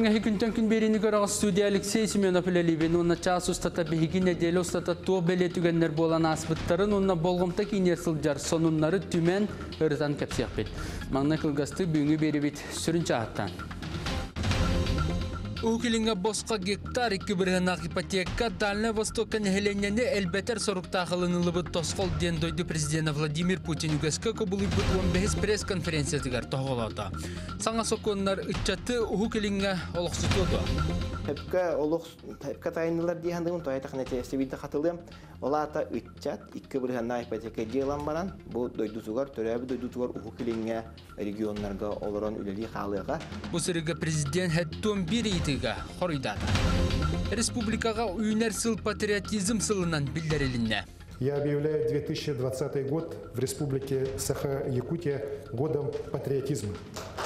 Таңғы күнтен күн берені көріға студия Алексей Семенов үлелебен, онна час ұстата бігін әделі ұстата тоқ белетігенлер болан асбыттарын, онна болғымта кейнер сылжар, сонунлары түмен ұрытан кәпсияқ бет. Маңна кылғасты бүгінгі бері бет сүрін чағаттан. Укилинга босқа гектар 2,1 ипотека Дальний Востокан хеленяне элбетер соруқта қылынылы бұд тосқол ден дойды президент Владимир Путин үгескі көбілі бұд 15 пресс-конференциятығар тоғылауды. Саңа соқонлар үтчаты Укилинга олықсытуды. Тәпка тайынылар дейхандығын тоғайтақ нәтежесі бейді қатылым. Олата үтчат 2,1 ипотека дейлан баран. Бұл дойдусуғар, төрәбі дойдусуғар Укилинга регионларға олыран үлелі қалыға. Бұл сырыға президент әттон бір етіға қорыйдады. Республикаға үйнер сыл патриотизм сылынан білдіріліне. Я объявляю 2020 год в Республике Саха-Якутия годом патриотизма.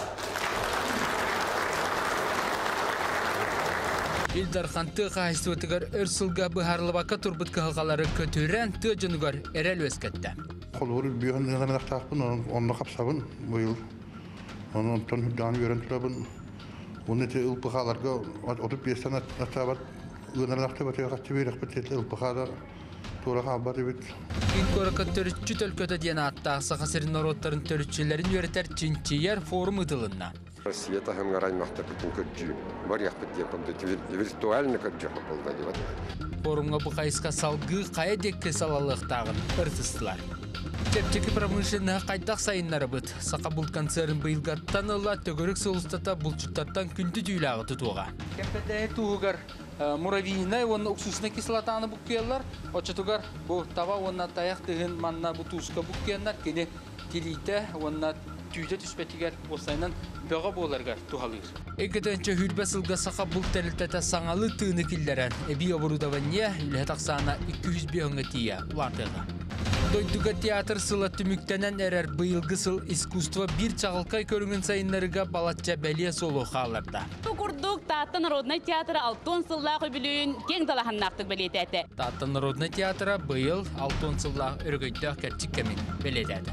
Илдархан тыға хайстуатығар өрсілға бұхарлыбақа тұрбыт қығалары көтірен тұжынығар әрәл өскетті. Қолуыр бүйін ғанақтақпын, онны қапсабын бұйыл. Оны онтан хүдданы өрен тұрабын. Оны те ұлпықаларға отып бестен атабат, ғанақтақта батыға қатты бейрек бітетлі ұлпықада тураға абады бет. Инкорaka törütçü tölköte diyen attağısa қасырын ороттарын törütçülerin yöreter Çinçiyer forum ıdılına. Россия тахам гараймахта бүтін көрджі. Бар яқпыт деп, виртуальны көрджі қапылда деп. Форумға бұқайысқа салғы қая декке салалықтағын ұртыстылар. Тепчекі промышленіға қайдақ сайынлары бұд. Сақа бұл концерн бұйылғаттан ұла төгірік солыстата бұлчыттаттан күнді дүйлағы тұтуға. Кәппәді туғығар муравейіне, оны ұқсусына кислотаны бұққиялар. Очатығар бұл таба онна таяқ тығын манна бұл туысқа бұққиянлар. Кені телейті онна түйді түспетігер осайынан бөға боларғар туғалығыр. Екетенче хүрбе сылға сақа бұл тәрілтәті саңалы түйіні келдерен. Әбі обырудаванне үлі тақсана 200 бейіңі тия ұлартыға. Дойдуға театр сылатты мүктенен әрәр бұйылғы сыл искусство бір чағылқай көріңін сайынларыға балатча бәлия солу қаларда. Күрдік Татты народный театры алтон сыллағы білуін кең талахыннақтық бәлетәді. Татты народный театры бұйыл алтон сыллағы үргөйді кәрчік кәмен бәлетәді.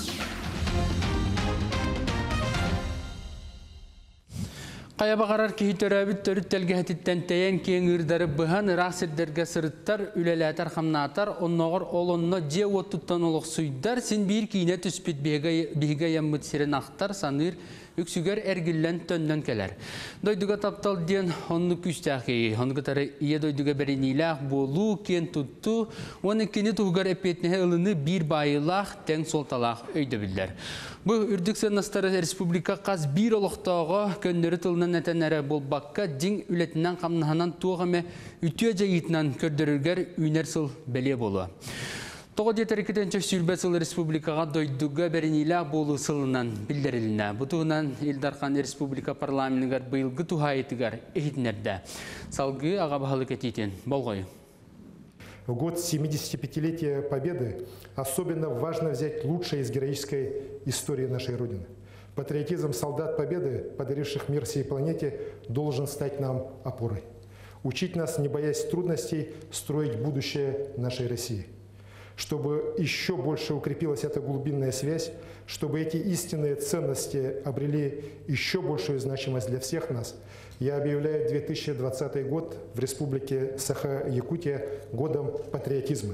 Қаяба қарар кейі төрәбіт төріттелге әтіттен тәйен кейін үрдері бұған рақсердерге сұрыттар, үлеләтар қамнатар, оннағыр олонна же оттыттан олық сұйдар, сен бір кейіне түспет бейге яммыт сирен ақтар, саныр үксігер әргіллән төннен келер. Дойдуға таптал ден онны күстәқи, онғы тары ие дойдуға бәрінейләқ болу, кен тұтту, оны кені тұғығар әпетіне ұлыны бір байылақ, тәң солталақ өйді білдер. Бұл үрдіксен настары республика қаз бір олықтауға көннері тылынан әтен әрі бол баққа ден үлетінен қамнағынан туғаме үтіе жайытынан көрдірілгер үйнер сыл бәле болу. Тоғы детерекетенче сүрбе сыл республикаға дойдуға бәрінейлі болу сылынан білдіріліне. Бұтығынан Елдархан республика парламентігер бұйылғы туғайытығар ехетінерді. Салғы аға бағалы кетейтен. Болғой. В год 75-летия Победы особенно важно взять лучшее из героической истории нашей Родины. Патриотизм солдат Победы, подаривших мир всей планете, должен стать нам опорой. Учить нас, не боясь трудностей, строить будущее нашей России. Чтобы еще больше укрепилась эта глубинная связь, чтобы эти истинные ценности обрели еще большую значимость для всех нас, я объявляю 2020 год в Республике Саха-Якутия годом патриотизма.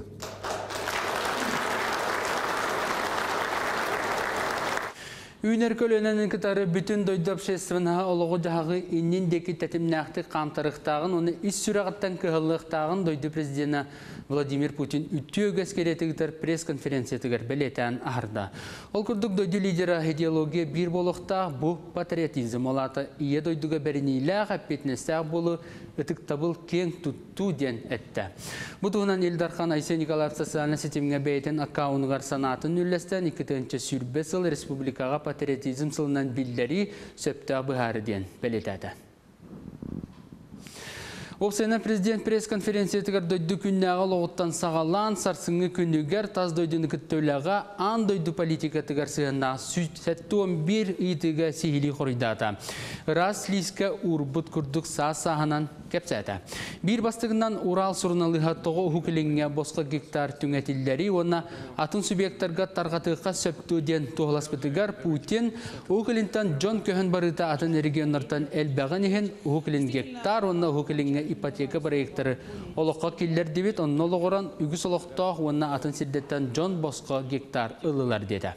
Үйнер көлөнен кітары бүтін дойды общественаға олығы жағы иннен декі тәтімнәқті қамтарықтағын, оны ис сүрағыттан кығылықтағын дойды президенті Владимир Путин үтті өгіз керетігітер пресс-конференциятығыр бәлетән ағырда. Ол күрдік дойды лидера идеология бір болықтақ бұл патриотизм олаты ие дойдыға бәрінейләғ әппетнестәғ болу үтік табыл кең тұтту ден әтті. Бұтығынан Елдархан Айсен Николаев социальный сетімге бәйтен аккаунығар санатын үлләстен 2-ші сүрбе сыл республикаға патриотизм сылынан білдері сөпті бұғары ден бәлетәді. Опсайна президент пресс-конференция тігірдойды күннәға лоғыттан сағалан сарсыңы күнігер таз дойдыны күттөліға ан дойды политика тігір сығына сәттуын бір ұйтыға сейілі қоридата. Рас лиске урбут күрдік сағынан кәпсәті. Bir бастығынан Урал сұрыналыға тоғы үкіліңе босқа гектар түңәтілдері, оны атын субъекттарға тарғатыққа сөптуден тоғыласпытығар Путин үкілінтен Джон Көхін барыта атын регионлардан әлбәғын ехен үкілін гектар, оны үкіліңе ипотека проекттары олыққа келдер дебет, оның олығыран үгіс олықтақ, оны атын сирдеттен Джон босқа гектар ылылар деді.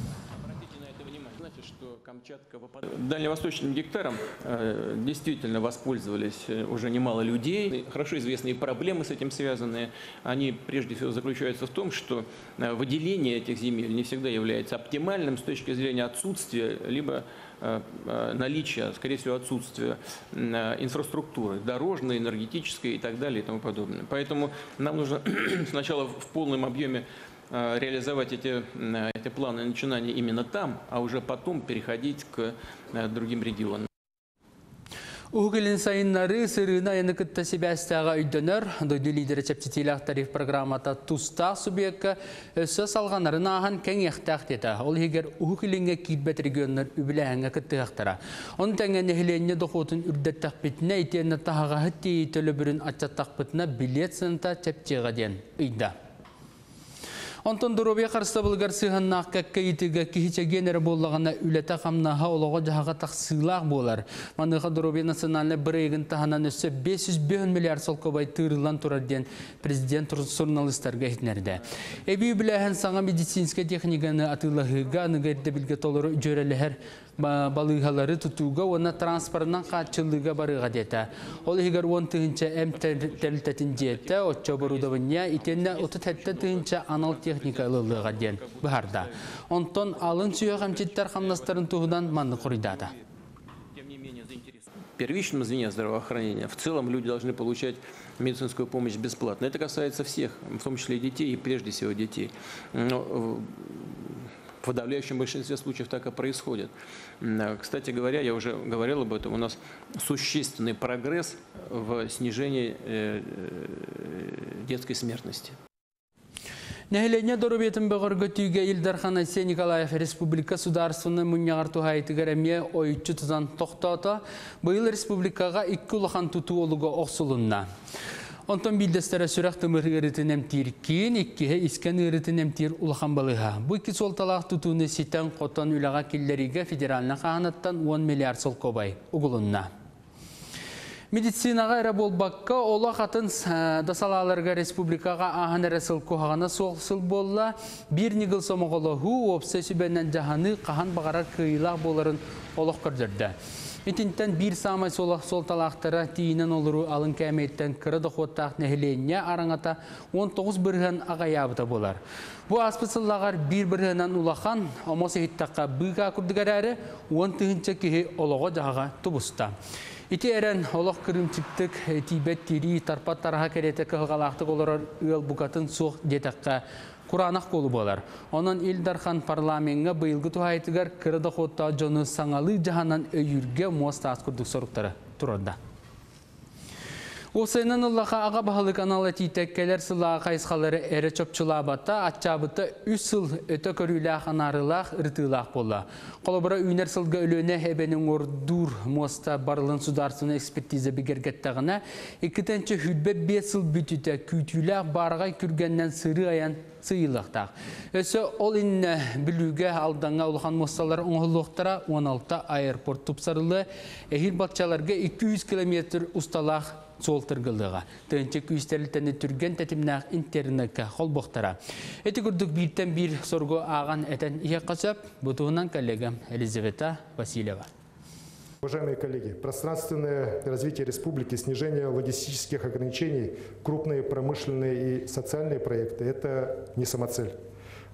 Дальневосточным гектаром действительно воспользовались уже немало людей. Хорошо известные проблемы с этим связаны. Они прежде всего заключаются в том, что выделение этих земель не всегда является оптимальным с точки зрения отсутствия либо наличия, скорее всего, отсутствия инфраструктуры, дорожной, энергетической и так далее и тому подобное. Поэтому нам нужно сначала в полном объеме реализовать эти планы начинания именно там, а уже потом переходить к другим регионам. Угылын сайыннары сырына ені күтті себәстіға үйдінір, дойды лидері чәптетелік тариф программата тұстақ субъекті өсі салғанарын ағын кәң яқтақ деді. Ол егер угылынға кейбет регионлар үбіләңі күтті яқтыра. Оның тәңген ехіленіне доқотын үрдеттақ бітіне, етені тағаға хіттейі төлі бүрін атчаттақ бітіне билет сыныта чәптеға ден үйді. Онтон Доробия қарыста бұлғар сығаннақ кәкке етігі кехичегенері болағына үлеті қамнаға олығы жағаға тақсылақ болар. Маныға Доробия национальны бір егін тағынан өсі 500 миллиард сол көбай тұрылан тұрарден президент журналистарға етінерді. Әбі біләхін саңа медицинске техниканы атылығыға нүгерді білге толыры жөрелігер балығалары тұтуға, оны транспортынан қатшылыға барыға деді. Ол егер 10 түгінші әм тәлітетін деді, отча барудавыня, итенне 30 тәтті түгінші анал техника ылылыға ден бұхарда. Онтон алын сүйе қамчеттер қамнастарын тұғыдан манны құридады. В первичном звене здравоохранения в целом люди должны получать медицинскую помощь бесплатно. Это касается всех, в том числе и детей, и прежде всего детей. Но в подавляющем большинстве случаев так и происходит. Кстати говоря, я уже говорил об этом, у нас существенный прогресс в снижении детской смертности. Нәхілене Доробиятын бұғырғы түйге Илдархан Айсе Николаев Республика Сударствоны мұнияғар тұхайтығыр әме ойытчы тұзан тоқтаута, бұйыл республикаға 2 ұлақан тұту олығы оқсылынна. Онтон билдестері сүрәқ тымыр ұрытын әмтир кейін, 2-ге искен ұрытын әмтир ұлақан балыға. Бұ 2 солталақ тұтуыны сетен қотан үліға келлеріге федералына қағанаттан 10 миллиард сол көбай ұғылынна. Медицинаға әрі болбаққа ола қатын дасалаларға республикаға ағын әрі сылқуғағына соғысыл болла, бір негіл сомағылы ху опсы сүбәнен жағаны қаған бағарар күйілақ боларын олық көрдірді. Етінтен бір самай солталақтары тиінен олыру алын кәметтен кірді қоттақ нәхіленне араңата 19 бірген ағаябыта болар. Бұ аспысыллағар бір-біргенен улақан, омасы хиттаққа бұйға күрдігер әрі 10 түгінші кеге олығы жағаға тұбыста. Ити әрін олық кірімчіктік тибет тири тарпат тараға кереті кығалақтық олар ұл бұқатын соқ детаққа құранақ қолы болар. Онын Илдархан парламенге бұйылғы тұхайтығар кірді қотта жоны саңалы жағанан өйірге моста аскүрдік сұрықтары тұрырда. Осайынан ұллаға аға бағалы каналы титеккелер сылаға қайысқалары әрі чөпчілабатта, атчабыта 3 сыл өті көрілі арылақ, ұртылақ бола. Қолыбыра үйнер сылға өліне әбенің ордур моста барылын сударсыны экспертиза бігергеттіғіне, 2-тенчі хүлбе 5 сыл бүтіті күйтілі барғай күргеннен сыры аян сыйылықтақ. Өсі ол инне білуге алдаңа ұлған мосталар оңғылықтара 16 аэропорт тұпсарылы, әхіл батчаларға 200 км ұсталақ сол тұрғылыға. Төнче күйістерлітені түрген тәтімнақ интернетке қол боқтара. Әті күрдік бірден бір сорғы аған әтен ие қасап, бұтығынан коллегам Елизавета Васильева. Уважаемые коллеги, пространственное развитие республики, снижение логистических ограничений, крупные промышленные и социальные проекты – это не самоцель.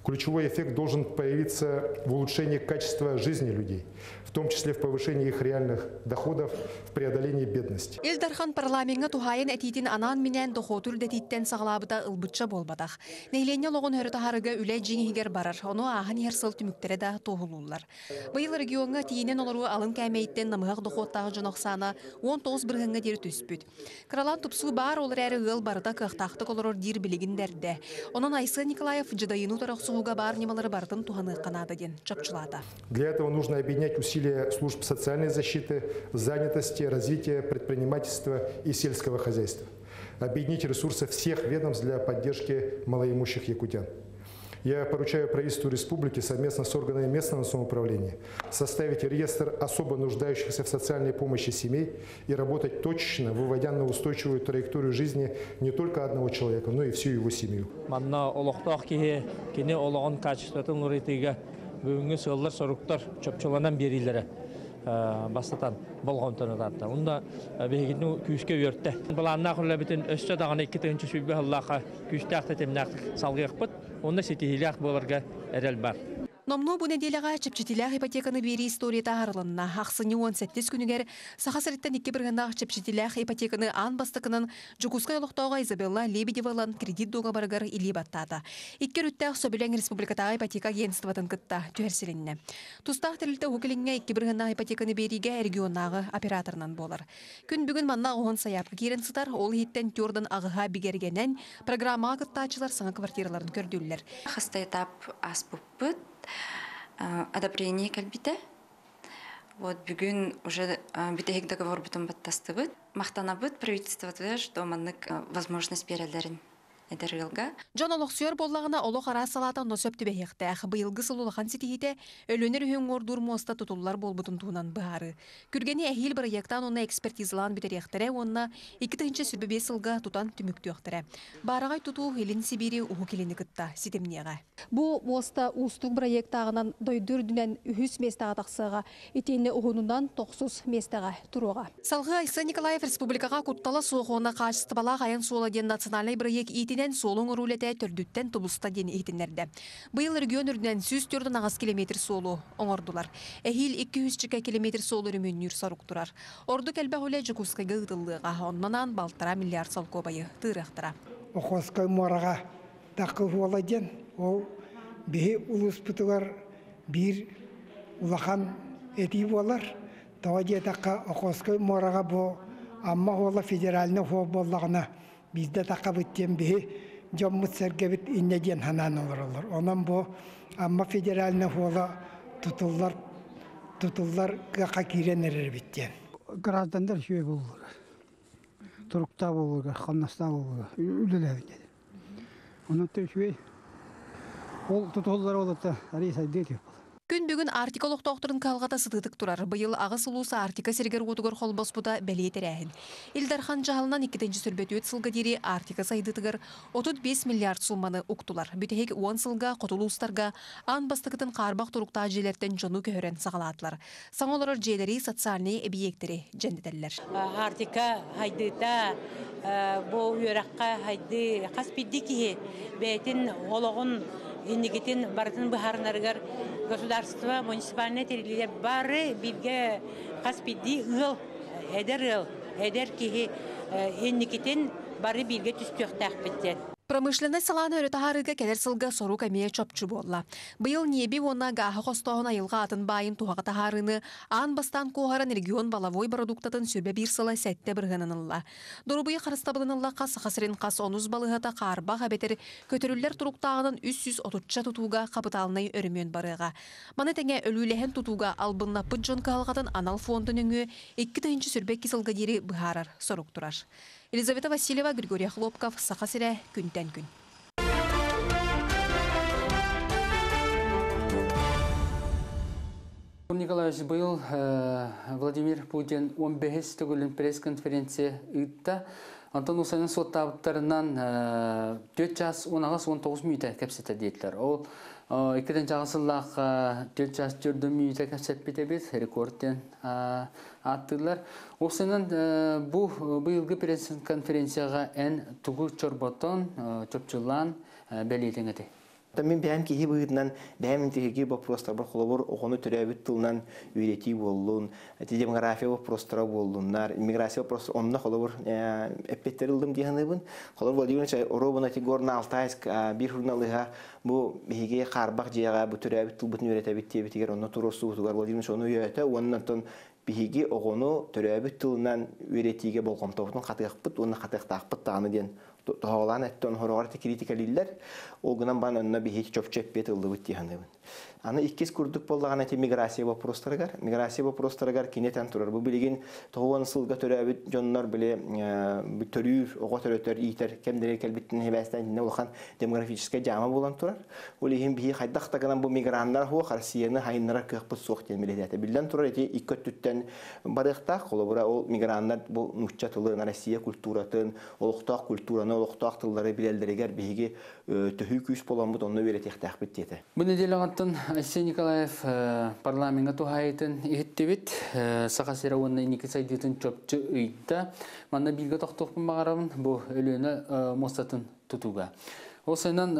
Ключевой эффект должен появиться в улучшении качества жизни людей, в том числе в повышении их реальных доходов, в преодолении бедности. Илдархан парламентга тухайын этитин анан менен дохотур детиттен саглабыта ылбытча болбадах. Нейленне логон хөрөтахарыга үле жиңигер барар. Ону ахан ярсыл түмүктере да тоһулулар. Быйыл регионга тиинен олору алым кәмейттен намыгак дохоттагы жоноксана 19 биргенге дер түспүт. Кралан тупсу бар олар әрі ыл барда кыхтактык олорор дир билигиндерде. Онон Айсы Николаев жыдайыну тараксууга бар немалары бардын туханы канады ден чапчулата. Для этого нужно объединять усилия служб социальной защиты, занятости, развития предпринимательства и сельского хозяйства. Объединить ресурсы всех ведомств для поддержки малоимущих якутян. Я поручаю правительству республики совместно с органами местного самоуправления составить реестр особо нуждающихся в социальной помощи семей и работать точечно, выводя на устойчивую траекторию жизни не только одного человека, но и всю его семью. Манна олохтох кини ологон качествотун уритига бүгүнгү сыллар соруктар чөпчөлөнөн берилери бастатан болгон тонатта. Унда бегитну күскө өртте. Буланна кулла бүтүн өстө даганы 2-нче сүббе Аллаха күстәкте темнак салгыйкпыт. Онда сетилек боларга эрел бар. Номну бу неделяга чепчетилях ипотеканы бери историята арылынна. Ақсыны 18 күнігер сақасырыттан 2 біргендағы чепчетилях ипотеканы ан бастықынан Жукускай олықтауға Изабелла Лебедевалан кредит доға барығар или баттады. 2 рүттәқ сөбілен республикатағы ипотека агентствотын кытта түйерселінне. Тустақ тірілті өкіліңе 2 біргендағы ипотеканы бериге регионнағы операторынан болар. Күн бүгін манна оғын саяпы керін сытар, ол хиттен түрдің ағыға бігергенен программаға кыттачылар саңа квартираларын көрділер. Қысты этап ас бұппыт. Одобрение кальбите. Вот бүгін уже битег договор бутон баттастыбыт. Мақтанабыт правительство что маннык возможность перелерин. Жон олықсүйер боллағына олық ара салатын носөпті бәйіқтәқ. Бұйылғы сылулақан сетихите өлөнер үйін ордур моста тұтулар болбытын туынан бұғары. Күргені әхил біраяқтан оны экспертизлан бітеректірі, онына 2-ші сүрбебе сылға тұтан түмікті өқтірі. Барағай тұту Хелин Сибири ұғы келені күтті сетемнеға. Бұл моста ұстық біраяқтағынан дойдыр дүнен үхіс местаға тақсыға, етені ұғынынан 9 местаға тұруға. Салғы Айсы Николаев республикаға құтталы соғуына қашысты бала қайын соладен националай біраяқ солың ұрулеті түрдіттен тұбылыста дені ехтінлерді. Бұйыл регион үрдінен 104 километр солу оңырдылар. Әхил 200 километр солу үріміннер сарық тұрар. Орды кәлбә үлі Жукускайға ұтылыға, оннан балтыра миллиард сол көбайы тұйрақтыра. Оқоскай мораға тақы оладен, ол бейі ұлыс бұтығар бір ұлақан әті болар. Тауаде тақы Оқоскай мораға бұл амма ола федералны хол болағына bizde takabıttığım bir camımız sergevit innediyen hanan olur. Ondan bu ama federaline hola tutullar kakiren erer bitten. Grazdanlar şöyle olur. Turukta olur, Khalnasta olur. Ülüler. Onun da şöyle ol tutullar olur da araysa diyor. Күн бүгін артиколық тоқтырын қалғата сытытық тұрар. Бұйыл ағыс ұлусы артика сергер отығыр қолбас бұда бәлетер әйін. Илдархан жағылынан 2-ші сүрбет өт сылға дері артика сайдытығыр 35 миллиард сумманы ұқтылар. Бүтәйік 10 сылға қотылуыстарға ан бастықытын қарбақ тұрықта желерден жону көхірен сағалатылар. Саң олар желері социальный объекттері жәндетелер. Артика хайдыта бұл үйраққа хайды қаспидді кеге бәйтін олығын индигитин бартын бахарнаргар государство муниципальное территория бары бирге каспиди ыл эдер кихи индигитин бары бирге түстөктак биттен. Промышленный саланы өрітағарыға кәлер сылға сору кәмее чопчу болла. Бұйыл небі онна ғағы қостауына айылға атын байын туғаға тағарыны, ан бастан қоғаран регион балавой продуктатын сүрбе бір сылы сәтті бірғанынылла. Дұрубыйы қарыстабылынылла қас қасырын қас 10 балығыта қарбақ әбетер көтірілер тұруқтағының 330 тұтуға қапыталынай өрімен барыға. Маны тәңе өлілеген тұтуға албынна пұджон қалғатын анал фондын өңі 2-ші сүрбе кесілға дері бұхарар сорук тұрар. Елизавета Васильева, Григорий Хлопков, Сақасыре, күнтен күн. Николаевич, был Владимир Путин 15 түгілін пресс-конференция ұйтта. Антон Усайның соттабыттарынан 4 час 19 минута кәпсеті дейділер. Ол 2-ден жағысылақ 4 час 4 минута кәпсет бетебет, рекордтен аттылар. Осынан бұйылғы пресс-конференцияға ән тұғы чорботон, чопчылан бәлейтін әді. Оттан бәйім кейі бұғыдынан бәйім тегеге вопростар бар қолабыр оғыны түрәбіт тылынан үйрети болуын, демография вопростара болуынар, иммиграция вопростар, онына қолабыр әппеттер ылдым дейінібін. Қолабыр Владимирович, оробына тегорна Алтайск бір журналыға бұл бейге қарбақ жеға бұл түрәбіт тылбытын үйретәбіт тебітігер, онына тұрысы бұтығар Владимирович оны үйреті, онынан бейге оғыны түрәбіт тылынан үйретиге болғамтауытын қатығықпыт, оны қатықтақпыт тағыны ден. Тоғалан әттен хорағарты критикалилер, олғынан бан önüne bir hiç çöp beti ıldı bitti hanımın. Ana ikkiz kurduk bollağına te migrasiya vопростарыгар. Migrasiya vопростарыгар kineten turar. Bu bilgin toğuan sılga törəbit jonlar bile törür, oğa törötör, iter, kemdere kelbittin hebəsdən ne olğan demografiskiya jama bolan turar. Olihin bir haydaqtaqanan bu migranlar ho Rusiyani hayınlara qıqpıt soq telmelete. Bilən turar eti ikkөттүттен barıqtaq, olabura o migranlar bu nutçatılığın Rusiya kulturatın, oluqtaq kulturanı, oluqtaq tılları bilelderəgər bihigi töhü küs bolan bu onu verətək təxbit dedi. Bu nedelağıttın Айсен Николаев парламентга тухайтын ихиттебит сахасыра онна иники сайдытын чөпчү ыйтта манна билге токтокпун багарабын бу өлөнө мостатын тутуга. Ол сайынан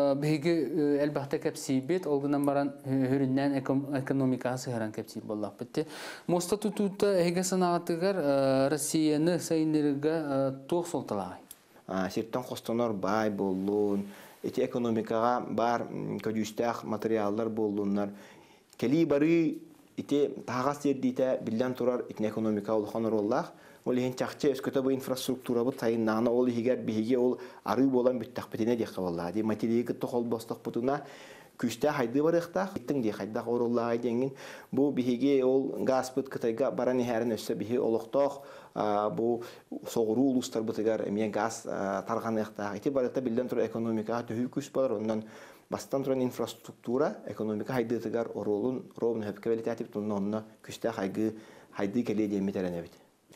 биги элбахта кепсибет олгунан баран хүрүннән экономикасы харан кепсиб боллак битти. Моста тутута эге санагатыгар Россияны сайынырга ток солталагай. Сиртан костонор бай боллун эти экономикага бар көдүстәк материаллар болдунар. Кели бары эти тагас сердите билден турар итне экономика олхон роллах. Ол ен чакчы өскөтө бу инфраструктура бу тайыннаны ол хигер биге ол ары болан бүттак битене дек кабалла. Ди материалдык тохол босток бутуна күстә хайды барыктак, иттин ди хайда ороллага деңин. Бу биге ол газ бут кытайга баран хәрен өссө биге олокток bu soğuru uluslar bıtıgar emiye gaz tarğanıqta. Eti barıqta bilden tur ekonomika tühü küs var. Ondan bastan turan infrastruktura ekonomika haydıtıgar orolun robun höpkeveli tatip tunna onna küste haydı keliye diye mitelenebit.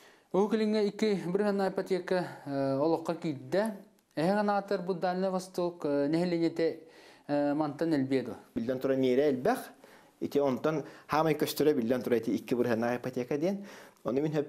O kilinge iki birhan aypatiyaka oloqqa kidde. Eğen atar bu Dalna Vostok nehelenete mantan elbedo. Bilden turan yere elbaq. Eti ondan hamay köstöre bilden tur eti iki birhan aypatiyaka diyen. Onu min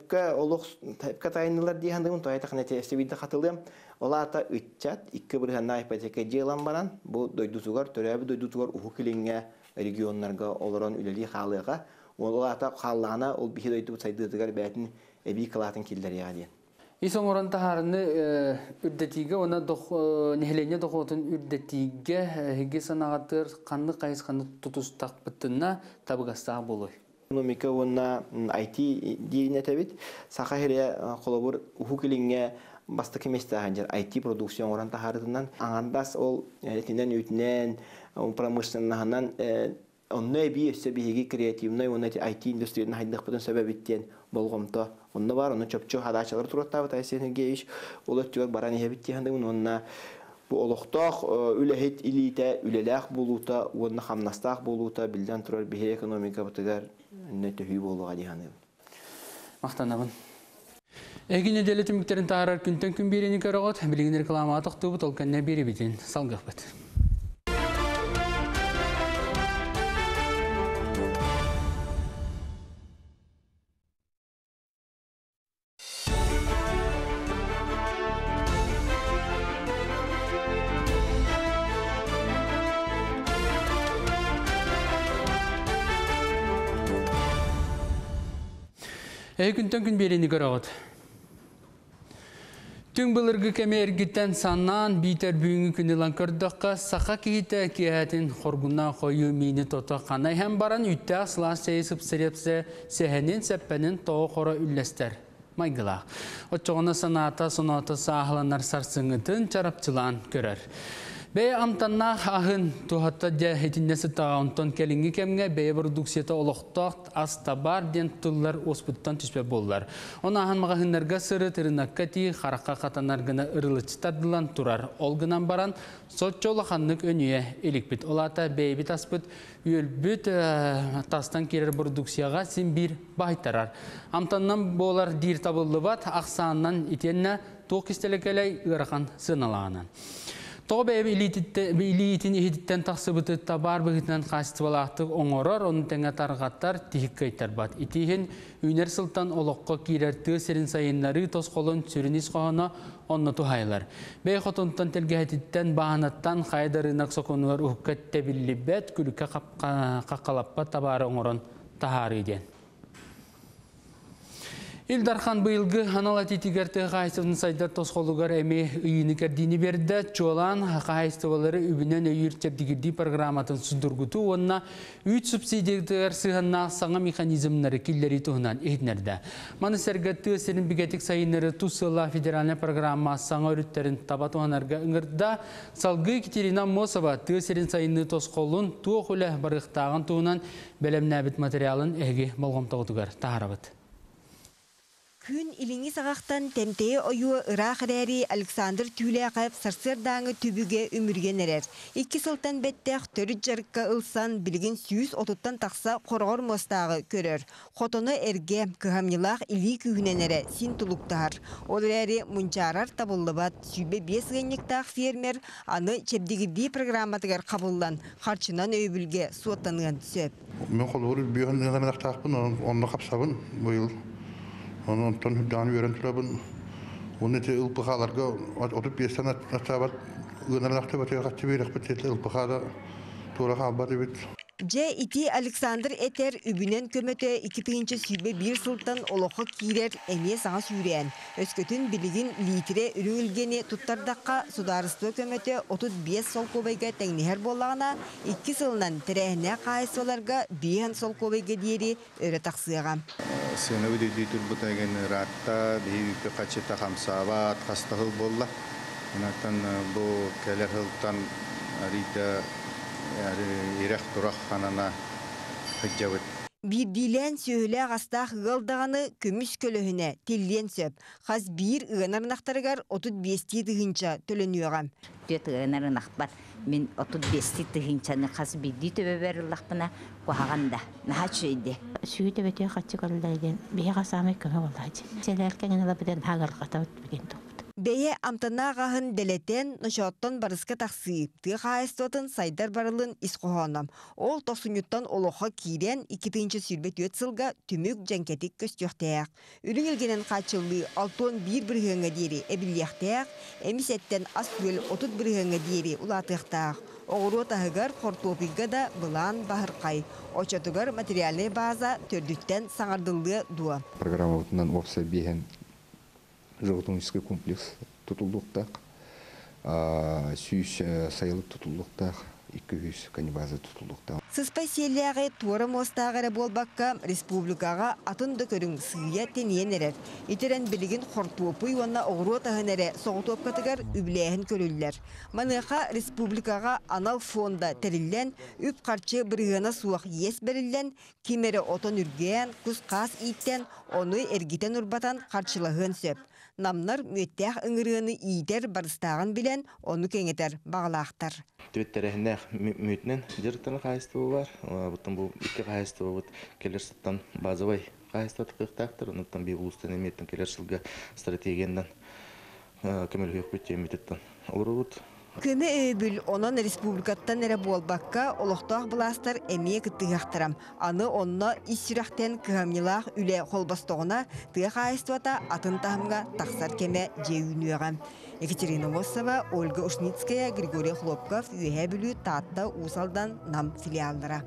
hepka tayinliler diye handımın toyataq netesi bildi katılıyım. Ola ata ütçat, iki bir hana ipateka ceylan baran, bu doydutugar, törəbi doydutugar uhu kilinge regionlarga olaran üleli xalıqa. Ola ata xallağına ol bihi doydu saydıdıgar bəyətin ebi kılatın killeri ya diyen. İson oran taharını ürdetiga, ona nehelenya doqotun ürdetiga hege sanağatır qanlı qayız qanlı tutustaq bıttına tabıqastaq boluy. Ekonomika ona IT diyene tebit. Sakahireye kolabor uhukilinge bastı kemeste hancer IT prodüksiyon oran taharından andas ol etinden ütnen pramышленныгынан онны би өсө биги креативный оны IT индустрияны хайдык бүтүн себебиттен болгомто онны бар оны чөпчө хадачалар тураттабы тайсенге иш ол өттүгөр баран хебиттен онна bu oloqtaq ülehit ilite ülelaq buluta onu xamnastaq buluta bilden turar bir ekonomika bitigar ne tühü boluğa diyanı. Maqtanabın. Egine devletin miktarın tarar günden gün birini qarağat bilgin reklama atıq tubu tolkan ne biri bitin salgaqbat. Günden gün birini qarağat. Tüm bılırgı kemergitten sannan biter büyüngü күнілан көрдіққа сақа кейті кейәтін қоргуна қойы мейні тота қанай hem баран үтті асылан сейсіп сірепсе сәхенен сәппәнін тоғы қора үлләстер. Майгыла. Отчоғына саната соната сағыланар сарсыңытын чарапчылан көрер. Бәй амтаннақ ағын туғатта дәхетіннесі тағауынтон кәлінгі кәмге бәй продукцията олықтақ астабар ден тұллар оспыттан түспе болылар. Оны ағын мағынларға сыры тырынаққа tii қараққа қатанарғына ырылычтадылан тұрар. Олғынан баран сотчолы қанлық өніе елікбіт. Олата бәйбіт аспыт өлбіт тастан керер продукцияға сен бір байтарар. Амтаннан болар дир табылы бат, ақсанынан итенне тоқ істелікелей ұрақан сыналағынан. Тоғы илиитин ихидиттен тақсыбытытта бар бұғытынан қастывалақтық оңорор, оның тәңі тарғаттар тихік кайттар бат. Итихін үйнер сылтан олыққа кейлерті серін сайынлары тосқолын сүрініс қоғына онны тухайлар. Бей қотынтан телгәтіттен бағанаттан қайдарынақ соқынуар ұққат тәбілі бәт күлікке қаққалаппа табары оңорон тахары еден. Илдархан быйылгы аналати тигерті қайсывын сайдар тосқолуғар әме үйіні кәрдіні берді. Чолан қайсывалары үбінен өйір чәбдігірді программатын сұдырғыту, онына үйт субсидиялар сығанна саңа механизмнары келлері тұғынан ехнерді. Маны сәргәтті өсерін бігетік сайынары Тусыла федеральный программа саңа өріттерін таба тұғанарға үңірді. Салғы Екатерина Мосова өсерін сайыны тосқолын туық үлі барықтағын тұғынан бәлемнәбіт материалын әге болғамтағытығар тағарабыт. Күн илиңи сағақтан тәмтейі ойуы Ирақ әрі Александр Тюлеқайып сарсыр даңы түбіге үмірген әрер. 2 сылтан бәттәқ төріт жарыққа ылсан білген сүйіз отыттан тақса қорғыр мостағы көрер. Хотыны әрге кығамнилақ илі күйінен әрі син тұлықтар. Ол әрі мұнчарар табылыбат сүйбе 5 ғаннектақ фермер аны чәбдегірді программатығар қабылдан қарчынан өйбілге суаттанған сөп. Мен қолуыр бүйін онны қапсабын бұйыл. Onun hüddanı öğrentilerin, onun için ılpıqalarga oturup bir sene atsabat, ığınarlaqta batıyor kaçı verek bitirdi ılpıqada tuğra qalbar evet. Je iti Alexander Eter übünen kömöte 2. sübe 1 sıltan oloqı kirer eme sağa süren. Öskөtün biligin litre ürüngülgeni tuttardaqqa sudarıslı kömöte 35 sol kobayga tengniher bollağına 2 sılından terehine qaysolarga bihan sol kobayga diyeri öre taqsıgam. Sene ödedi turbut egen ratta bir kaçı taxamsabat xastahıl bolla. Ondan bu keler hıltan arida iraq duraq xanana hıccavet. Bir dilen söyle qastaq gıldağını kömüs kölöhüne tillen söp. Xaz bir ığınarnaqtarıgar 35 tıgınca tölönüyoğam. Döt ığınarnaqbar. Men 35 tıgıncanı xaz bildi töbe verilaqpına qoğanda. Naha çöydi. Süyde bete qaçı qaldaydın. Beye qasamay köme vallahi. Selerken alabeden hagal qatawt bigen. Beye amtanağahın deleten nışottan barıska taqsıyıp, tığ qayıstotun saydar barılın isqoğanam. Ol tosunyuttan oloqa kiren 2. sürbet öt sılga tümük janketik köstüqtayaq. Ürün ilgenen qaçıllığı 61 bırgıngı deri ebiliyaqtayaq, emisetten asgöl 30 bırgıngı deri ulatığtayaq. Oğru tahıgar kortopiga da bulan bahırqay. Oçatugar materyali baza tördükten sağardıllığı dua. Программадан опция беген животноводческий комплекс tutulduqtaq, süyüş sayılık tutulduqtaq, 200 kanibazı tutulduqtaq. Sıspay selliyagi tuara mostağara bolbakka respublikaga atın dökörün sığıya teniyen erer. İteren biligin xortuopuy onna oğru tahınere soğutuop katıgar übleyen körüller. Manıqa respublikaga anal fonda terillen, üp qarçı bırığına suaq yes berillen, kimere oton ürgeyen, kus qas itten, onu ergiten urbatan qarçılahın söp. Namlar müettəq ıngırığını iyider barыстağın bilen, onu kengeter bağlaqtar. Tüvetterehinde müetinen jirtana qayıstığı var. Butun bu iki qayıstığı var. Keler sıttan bazavay qayıstığı tıqıqtaqtır. Ondan bir ulustan emetten keler sılga strategiyandan kömel hüyük bütçe emetten olur olur. Köme öbül onun respublikattan ere bolbakka oloqtaq bulastar emeye kıttıqtaram. Anı onna isiraqten kıhamnilaq üle holbastoğuna tığa qayıstıvata atın tahımga taqsar keme jeyünüyağam. Екатерина Мосова, Ольга Ушницкая, Григорий Хлопков, Юхебелю, Татта, Усалдан, нам филиалдара.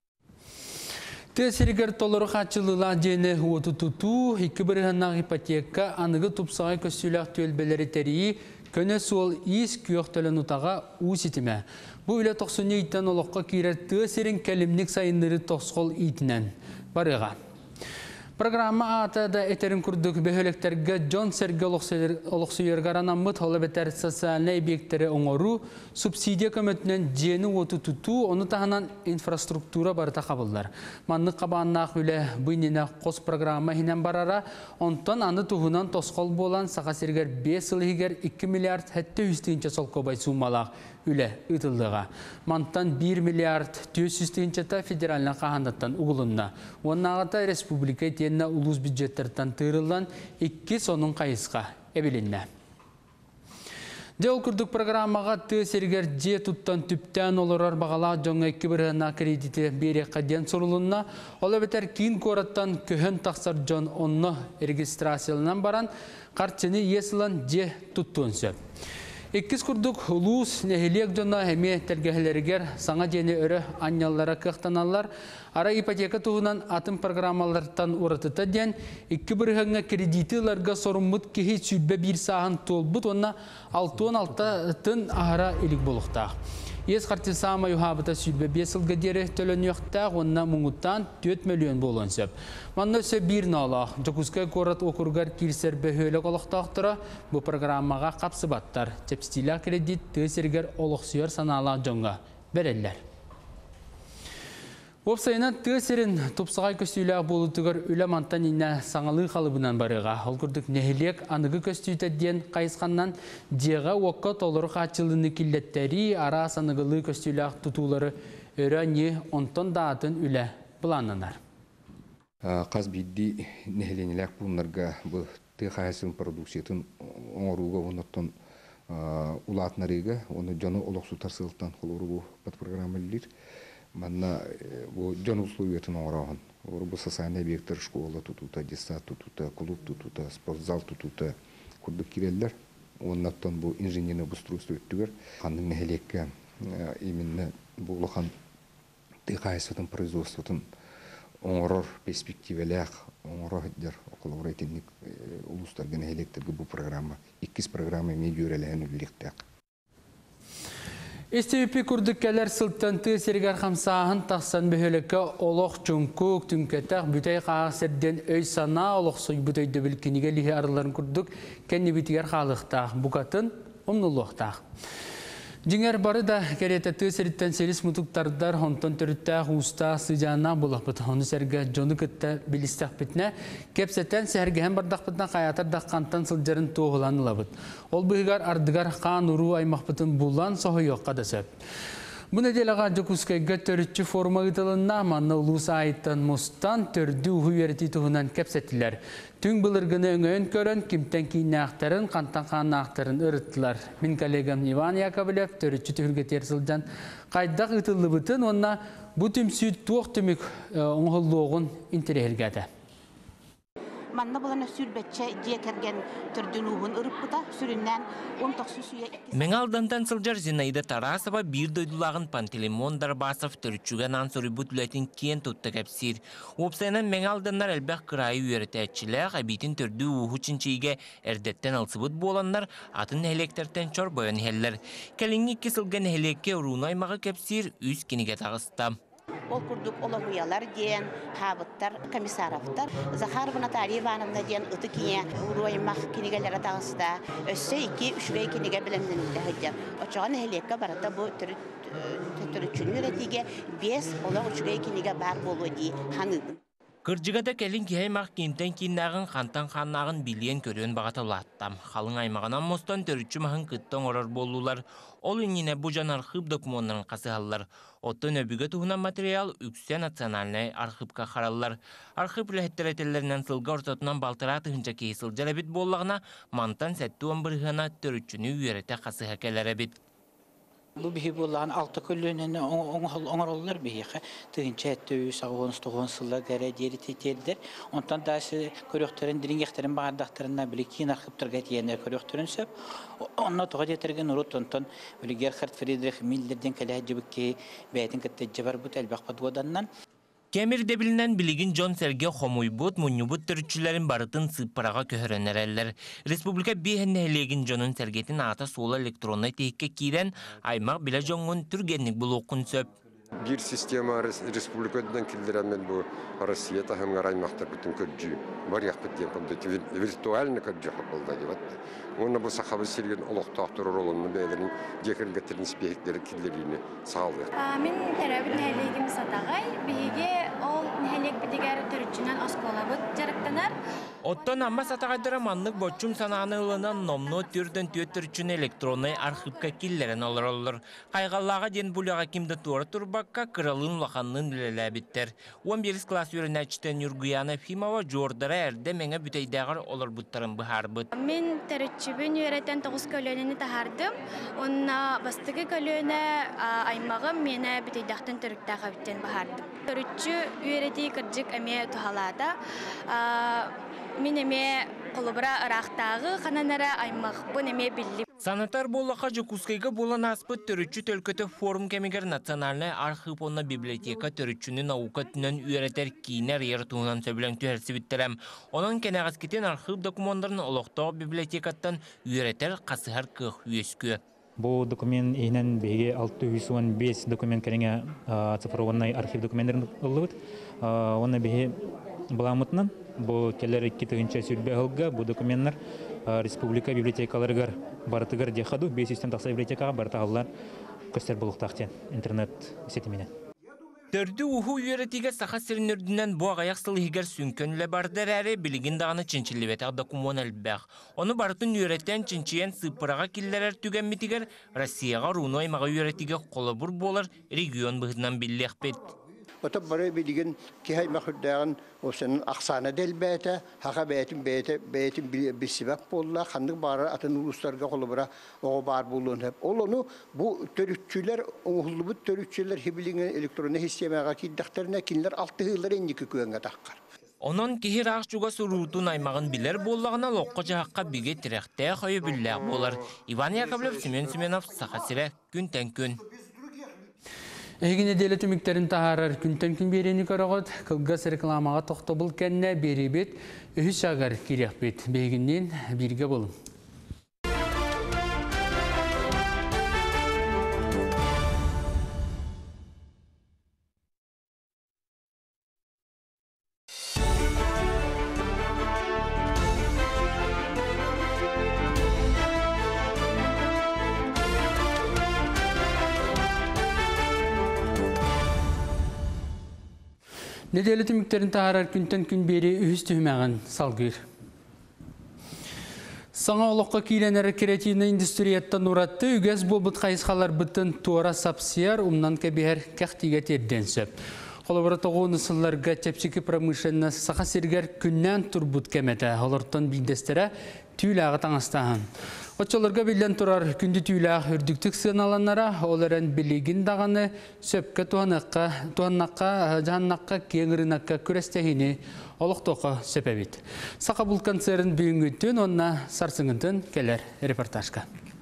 Тесиргер толору хачылыла жene хуоту туту, iki бирганнак ипотека анығы тупсағай көсүләк төлбелері тәрии көне суол ис күйөктөлөн утага уситиме. Бу үле 90 иттен олоққа кирер тесирин кәлімнік сайындыры тоқсқол итінен барыға. Программа атада этерин курдук бөхөлектерге Джон Серге олықсуергаран аммыт холыбетер социальный объекттері оңору, субсидия көмөтінен жені оту туту, оны тағынан инфраструктура барыта қабылдар. Манны қабаннақ үлі бұйнені қос программа хинен барара, онтан аны туғынан тосқол болан сақа сергер 5 ылығығер 2 миллиард хәтті үстігінші сол көбай сумалақ үлі ұтылдыға. Мантан 1 миллиард 400-та федералына қағандаттан ұғылынна. Оннағыта республика етеніне улус бюджеттерден тырылдан 2 сонын қайысқа әбілінне. Дел күрдік программаға тесергер же туттан түптен олырар бағала жоңа 2 бірғана кредиті берек қаден сұрылынна. Олы бетер кейін кораттан көхін тақсар жон онны регистрациялынан баран қартсыны есілін же туттуын сөп. Еккіз күрдік ұлыс нәхелек жона әме тәргәхілергер саңа жені өрі аняллара қықтаналар. Ара ипотека туғынан атын программалардан ұратыта ден 2 бірғаңа кредитиларға сорыммыт кехе сүлбе бір сағын толбыт, онна 6-16 ағара елік болуқтақ. Ес қарты сама юхабыта сүлбе 5 жылға дері төлін еқтақ, онна мұңыттан 4 миллион болуын сөп. Манна сөп бір налақ, Жокускай корат оқырғар кирсер бөхөлі қолықтақтыра бұл программаға қапсы баттар. Тепстиля кредит төсергер олықсүйер санала жоңға берелер. Опсайынан төсерін топсығай көстүйлі болутығыр үлі мантан ине саңалы қалыбынан барыға. Ол күрдік нәхелек анығы көстүйтәден қайысқаннан жеға оққа толыры қачылыны киллеттері ара санығылы көстүйлі тұтулары өрі не онтон даатын үлі бұланынар. Қаз бейді нәхеленелек бұлынарға бұл тұқайсын продукциятын оңыруға оңырттан ұлатынарыға, оны жоны олықсу тарсылықтан қолыру бұл программа лилер. Манна бу жон условиятын оңырауын. Бұл социальный объекттер школа тұтута, десат тұтута, клуб тұтута, спортзал тұтута күрдік керелер. Оннаттан бұл инженерный обустройство өттігер. Қандың нәхелекке именно бұл ұлақан тықайсытын производствотын оңырор перспективелек, оңырор әддер оқылығыр әйтінік ұлыстарғы нәхелектерге бұл программа. 2 программа медиа өреләйін үліліктәк. Истепи күрдіккәлер сылттанты сергер қамсағын тақсан бөхелекке олық чүнкөк түнкетақ бүтәй қағақ серден өй сана олық сой бүтәйді білкенеге лихе арыларын күрдік кәнне бітігер қалықтақ, бұқатын омнулуқтақ. Жиңер бары да кереті төсеріттен серіс мұтықтардар онтон түріттәқ ұста сыжана бұлақ бұт. Оны сәрге жоны күтті білістәқ бітіне кепсеттен сәргеен бардақ бұтына қаятар даққантан сылжарын тоғыланыла бұт. Ол бұғығар ардығар қан ұру аймақ бұтын бұлан соғы yoqqa да сөп. Бұл неделаға Жокускайға төрітші форма ұтылына манна ұлыс айттан мұстан төрді ұйерті тұғынан кепсеттілер. Түн бұлырғыны өңөйін көрін, кемтен кейін ақтарын, қантан қан ақтарын ұрыттылар. Мен коллегам Иван Яковлев төрітші түхілге терсілден қайдақ ұтылы бұтын, онна бұл түмсүйт туық түмік оңғылуығын интерегергеді. Манна буланы сүрбетче жекерген түрдүнүүгүн ырыппыта сүрүннен 19 сүйе. Меңалдандан сылжар Зинаида Тарасова бир дойдулагын Пантелеймон Дарбасов төрүчүгө нансоры бүтүлөтүн кен тутта кепсир. Опсайнан меңалдандар элбек кырайы үйрөтөчүлөр абитин төрдүү ухучунчийге эрдеттен алсыбыт боландар атын электерден чор боyon хеллер. Келинги кесилген элекке уруна аймагы кепсир үз киниге тагыста. Ол күрдік олығыялар ден, қабыттар, комиссаровтар, Захарова Наталья Ивановна ден ұты кене ұруаймақ кенегелері тағысыда, өссі 2-3 кенеге білімденілді ғыдер. Очаған әлекке барыда бұл түрітчүн үйретіге 5 олық 3 кенеге бар болу дей қаныдым. Кыржыгада келин киаймақ кемтен кейнағын қантан қаннағын билиен көрен бағата ұлаттам. Қалың аймағынан мостан төрүчү мағын кыттан орар болулар. Ол үніне бұ жан архив документарын қасығалар. Оттан өбігі туғынан материал үксе национальный архивка қаралар. Архив ләхеттеретелерінен сылға ортатынан балтыра тұхынша кейсіл жарабит боллағына мантан сәттуан бірғана төрүчүні үйерете қасыға келеребит. Бұл бігі болған 6 күлінен оңыролылар бігі. Тығынша әтті 9-9 сылла кәрі дері тетердер. Онтан дасы көріқтерін, дірінгектерін бағардақтарына білі кейін архивтарға тиенер көріқтерін сөп. Онна тұға детерген ұрыт онтан Герхард Фридрих Миллерден кәлі әджібікке бәйтін кітті жабар бұт әлбәқ падуаданнан. Кемир дебилинен билигин Джон Серге хомуйбут, муньюбут төрүчүлөрүн барытын сыппарага көһөрөнөрөлөр. Республика бихеннелегин Джонун Сергетин ата сола электронный тейикке кирен аймак биле жоңун түргенник булукун сөп. Bir sistema республикадан килдеремен бу Россия тахым аймактар бүтүн көджү. Бар яқпыт деп виртуальный көджү кылды деп. Оны бу сахабы сирген улуктактыр ролун бәйләрен жекергәттерин спектр килдерини саалды. Мен тарабын нәлегим сатагай биге ол нәлек битигәр төрүчүнөн осколабыт жарыктанар. Оттон amma satağadıra manlık boçum sanağınılığından nomnu türden tüyötürçün elektronay arxivka killeren olur. Qayğallağa den bulağa kimde tuğra turbakka kralın ulaqanlığın bilelə bitter. 11 klas yörünəçten Yurguyana Fimova jordara erde menge büteydağır olur buttarın bıharbıt. Men terçibin yöreten 9 kölönünü tahardım. Onna bastığı kölöne aymağım mene büteydağın törüktağı bitten bıhardım. Törüçü yöreti kırcık eme tuhalada. Min eme kolubra ıraqtağı kananara aymağ bu eme billi. Sanatar bollaqa Jakutskayga bolan aspıt törüçü tölkötü forum kemiger naциональный arxiv onna biblioteka törüçünün avuka tünön üreter kiner yer tuğunan söbülen tühersi bitterem. Onun kenağasketen arxiv dokumentlarını oloqtağı bibliotekattan üreter qasıhar kıh üyeskü. Bu dokument ihnen bege 615 dokument kerenge цифрованный архив документтарын ылыбыт. Оны беге буламытынан bu keller 2-нче сүрбәһелгә bu документлар республика библиотекаларыгар бартыгар дехаду 5 систем такса библиотекага бартагаллар көстер булуктактен интернет сетименен. Төрдü uhu üretige saha serinördünden bu ağayak sılıhıgar sünkönle bardır әрі bilgin dağını çinçillibetag dokumen elbaq. Onu bartın üreten çinçiyen sıpırağa killerer tügenmitiger Rossiyaga runo aymağa üretige kolabur bolar region bıhından billekpet. Oto bare bilgin ki hay mahuddan o senin aksana delbete haga betin bir sebep bolla kandık bara atın uluslarga kolubura o bar bulun hep. Onu bu törükçüler oğullu bu törükçüler hibilin elektronik sistemaga kiddakterine kinler 6 yıllar endiki köenge takkar. Onun kihir ağçuga surutun aymağın biler bollağına loqqa haqqa bige tirekte xoyu billaq bolar. Ivan Yakovlev, Simen Simenov, Saxasire, Günten Gün. Egine devlet ümiklerin taharar күнтен күн берені көріғыд, кылгас рекламаға тоқтабыл кәнне беребет, үхіс жағар керек бет. Бегіннен бірге болым. Nedelet ümiklerin taharar күнтен күн beri ühüs tühümәğін salgır. Sana oloqqa kilenere kreativna industriyattan uratты, ügəz bolbut qayısqalar bıtın tuara sapsiyar, umnan kəbihər kəxtiga terden söp. Kolabora toğun ısıllarga çepsiki pramышенна saqa serger künnən turbut kəmətə, olortan bildestere tüylağı tanıstağın. Oçalarga bilden turar kündü tüylağı ürdüktük sığınalanlara, olaren biligin dağını söpke tuhannaqqa, jahannaqqa, kengirnaqqa kürestehini oloqtoqa söpebit. Saqa bul konserin büyüngüntün, onna sarsıngıntın keler reportajka.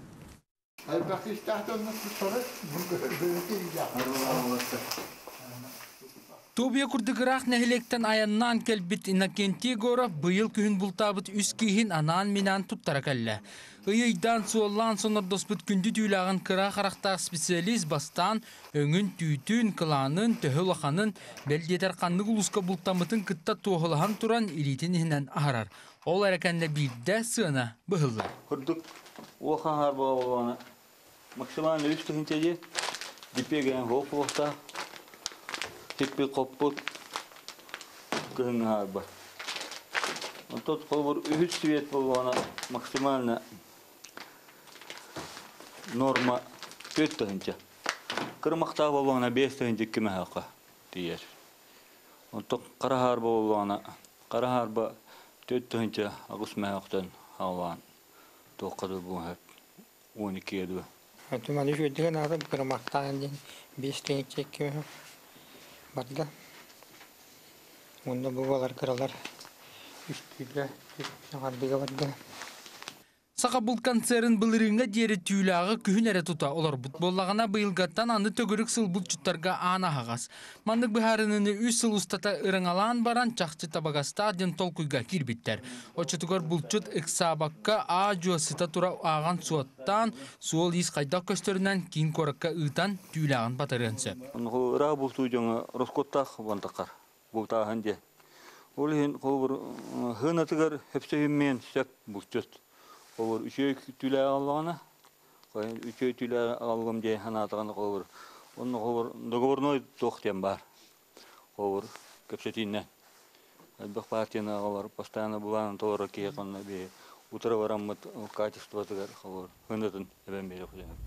Тобия курдыгырақ нәхелектен аяннан келбит инакенти гора быйыл күхін бұлтабыт үс кейін анан минан туттара кәлі. Үйейдан суоллан сонордоспыт күнді түйлағын кыра қарақтақ специалист бастан өңін түйтін, кыланын, төхілақанын, бәлдетер қанлық ұлысқа бұлтамытын кытта туғылаған туран иритін ихінен ағарар. Ол әрекәнді бірді сығына бұғылар. Күрдік оған ғар болғаны максималны үш күхінтеде дипеген ғоп оқта теппе қоппыт күхін ғар бар. Тот қолбыр үш свет болғаны максималны норма 4 тыгынча. Кырмақта болғаны 5 тыгынча кеме хақы дейер. Онтық қарахар болғаны, қарахар ба 4 тыгынча ағыс мәйіқтен алған тоққады бұл әп 12 еді. Туманы жөйдіген ағып кырмақтан 5 тыгынча кеме барды. Онда бұл балар кыралар үстіге жағардыға барды. Saqa bul konserin bılırınga deri tüylağı kühün ere tuta olar butbollağına bıyılgattan anı tögürük sıl bulçutlarga ana hağaz. Mandık biharınını 3 sıl ustata ırınalan baran çakçı tabagasta adın tolkuyga kirbitter. Oçutugar bulçut ıksabakka ajo sıta tura ağan suattan suol iz qayda köstöründen kin korakka ıtan tüylağın batarın söp. Ra bultu jonga roskottaq bantakar bultağın de. Olihin qobur hınatıgar hepsi hümmen söp bulçut. Olur üçe tüle alana, üçe tüle algım diye hanatağını olur. Onun olur dogovornoy toxtem var. Olur kapsetinden. Бах партияна олар постоянно булан толора кияканна бе утра вараммат качество тагар хавар хөнөтөн эбен бере кыян.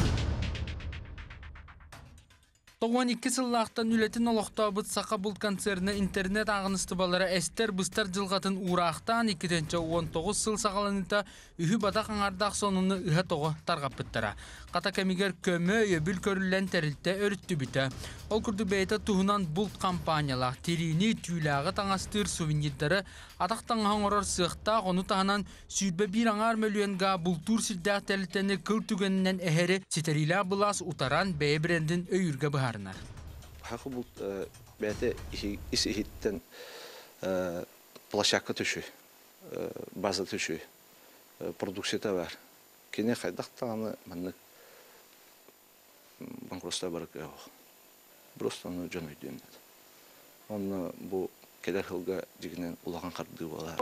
92 сыллақтан үлетін олықтабыт сақа бұл концерні интернет ағынысты балары әстер бұстар жылғатын урақтан 2-19 сыл сақаланыта үйі бадақ аңардақ сонуны үхі тоғы тарғап бұттыра. Қата кәмігер көмі өбіл көрілен тәрілті өрітті біті. Ол күрді бәйті тұғынан бұлт кампаниялақ теріні түйлағы таңастыр сувенирдері атақтан ғаңырар сықта ғону тағынан сүйбе бір аңар мөлуенға бұлтур сілдәқ тәрілтені күл түгенінен әхері сетерилә бұлас ұтаран бәй брендін өйірге бұхарынар. Хақы бұл бәйті ис ихиттен площадка түші, база түші, продукцията бар. Кене қайдақтағаны мәнік банкротство барық еуқ. Просто оны жөн өйден. Оны бұл кедер хылға дегенен ұлаған қарды болар.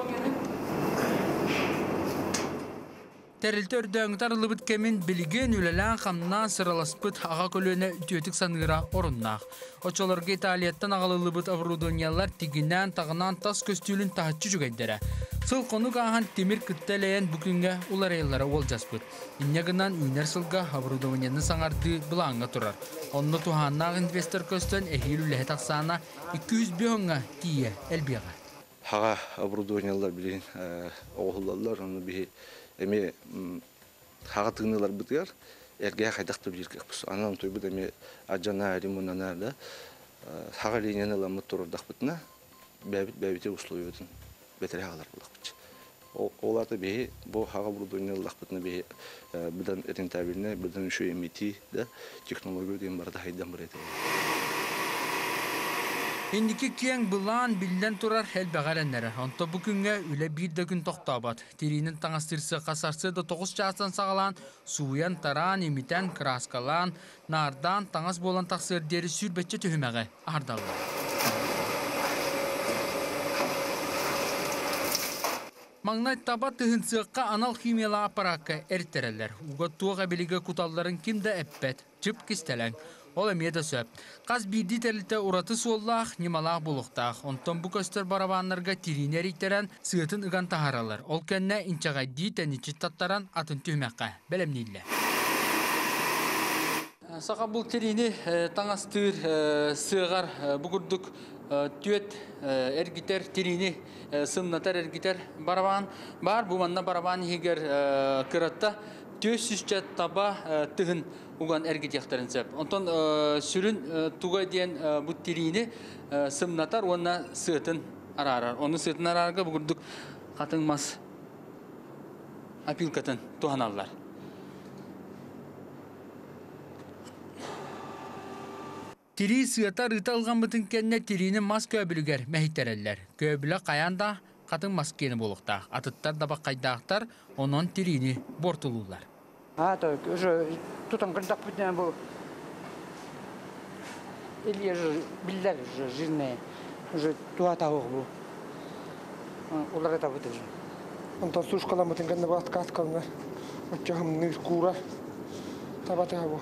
Тәрілті өрдөңітар ұлыбыт кемін білген үлелән қамнан сыраласпыт аға көлөне үтіотік санығыра орыннақ. Очоларға Италияттан ағалы ұлыбыт аврудониялар тегінен тағынан тас көстүлін тағытчы жүгайдері. Сыл қонук ағын темір күттәләйен бүкінге улар еллары ол жаспыт. Иннегінен үйнер сылға аврудонияны саңарды бұлаңға тұрар. Онны туғаннақ инвестор көстен әхел үләхе тақсана 200 бүйонға тие әлбеға. Хаға аврудониялар білген оғылалар, оны бейі эми хага тыгнылар бытыгар эрге хайдакты биркек бус анан той бут эми ажана ремонтана да хага линияны мотор дакпытна бәбит условиятын бетер хагалар булакчы оларды бе бу хага бурдуны дакпытна бе бидан рентабельне бидан шу эмити да технология дем барда хайдан бар эте. Индики кең бұлан білден тұрар әлбәғаленлері. Онта бүкінге үлі бірді күн тоқтабат. Терінің таңастырсы қасарсы да 9 жастан сағалан, суян, таран, емитен, краскалан, нардан таңас болан тақсырдері сүрбетче түхімеғі ардалды. Маңнай таба тұхынсыққа анал химияла аппаратқа әрттерелер. Уға туға білігі куталларын кімді әппет, жып кестелен. Ол әмеді сөп. Қаз бірді тәліті ұраты соллақ, немалақ болуқтақ. Онтан бұ көстер барабанларға тиринер иктерен сыйтын ұған тағаралар. Ол кәнне инчаға дейтен ичіттаттаран атын түймәққа. Бәлемнейлі. Сақа бұл тирини таңастыр сығар бұғырдық түйет әргітер тирини сымнатар әргітер барабан. Бар бұманна барабан егер кыратта 400 таба тығын уган әргет яқтарын сәп. Онтан сүрін туға дейін бұт терейіне сымнатар, онына сыйтын арарар. Оны сыйтын арарға бұғырдық қатын мас апилкатын туғаналар. Тери сыйтар ұта алған бұтын кәнне терейіне мас көбілігер мәхиттерелер. Көбілі қаянда қатын мас кені болуқта. Атыттар да баққайдақтар, онын терейіне бортылулар. Так, уже тут он когда поднял был, или же бильдер же жирные, уже туата был, удар это вот же. Он там сушка нам это когда was каска на, вот чем не скура, табата его.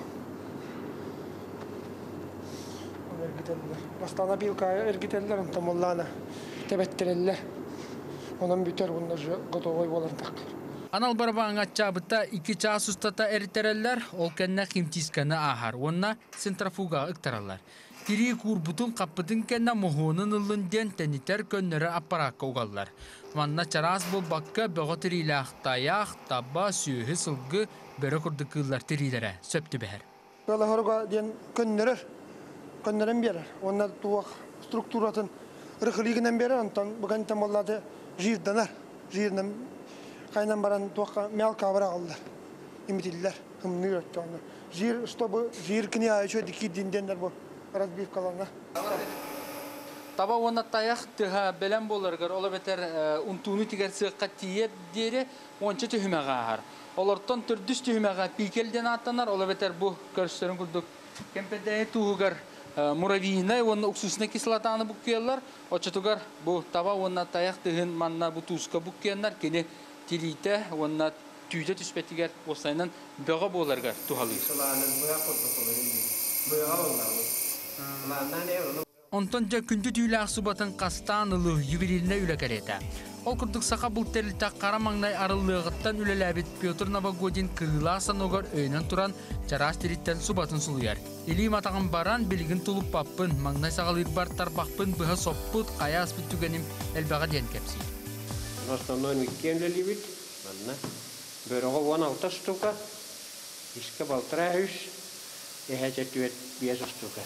Восстановил эргителлер, он там улана, тебеттереллер, он битер он уже готовый болар так. Анал барабан атчабыта 2 час устата әртерелер, ол кәнне химтисканы ахар, онна центрафуга ұқтаралар. Тири курбутун қаппытын кәнне мұхуынын ұлынден тәнитер көннері аппараққа уғалар. Манна чарас бұл баққа бұғы тирилақ таяқ, таба, сүйі, сылғы, бөрі күрдікілер тирилері сөпті бәр. Böyle horga diyen könlerin beri. Onlar tuğak strukturatın rıkılığından beri ondan bugün tamalladı jirdanar. Jirdan kaynan baran tuğak mel kabra aldılar. İmitiller. Hımını yöttü onlar. Jir stobu jir kini ayçö diki dindenler bu. Разбивкаларына. Таба оны таяқ тыға бәлем боларғар, ола бәтер ұнтуыны тігер сыққа тиеп дері, онча түйімеға ағар. Олардан түрдіс түйімеға пейкелден аттанар, ола бәтер бұл көрістерін күрдік. Кемпедәйі туғығар мұравиінай, оны ұқсусына кислатаны бұқ кейлер, очатығар бұл таба оны таяқ тығын манна бұл туысқа бұқ кейлер, кені тилейті, оны түйді түспетігер осайынан бөға боларғар туғалы. Onton ja күнді tüylaq subatın qastan ılı юбилейіне үлі кәреді. Ол күрдік сақа бұл тәрілті қарамаңнай арылығыттан үлеләбет Петр Новогодин кырыласан оғар өйнен тұран жарас теріттен субатын сұлыяр. Илим атағын баран білігін тұлып баппын, маңнай сағалыр бартар бақпын, бұға соппыт, қая аспыт түгенім әлбаға ден кәпсей. Основной меккенлі лебет, бөріға 16 штука, ішкі балтыра үш, ехәче түйет 5 штука.